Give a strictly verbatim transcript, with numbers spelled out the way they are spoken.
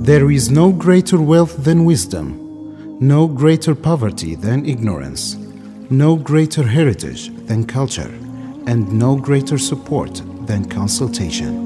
There is no greater wealth than wisdom, no greater poverty than ignorance, no greater heritage than culture, and no greater support than consultation.